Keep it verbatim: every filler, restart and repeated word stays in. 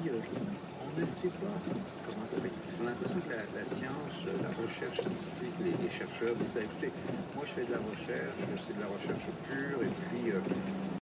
puis euh, on ne sait pas comment ça va être utilisé. On a l'impression que la, la science, la recherche scientifique, les, les chercheurs disent, bah, écoutez, moi je fais de la recherche, c'est de la recherche pure, et puis euh,